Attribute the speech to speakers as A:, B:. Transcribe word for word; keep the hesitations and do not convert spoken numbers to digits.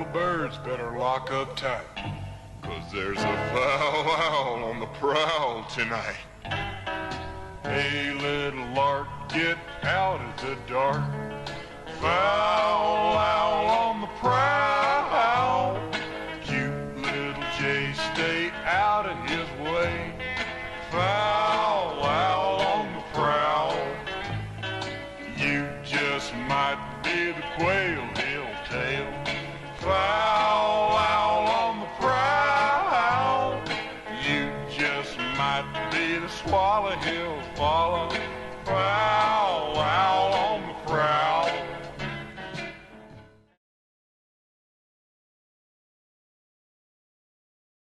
A: birds better lock up tight, 'cause there's a foul owl on the prowl tonight. Hey, little lark, get out of the dark. Foul owl on the prowl. Cute little jay, stay out of his way. Foul owl on the prowl. You just might be the quail he'll tail. Foul owl on the prowl. You just might be the swallow he'll follow. Foul owl on the prowl.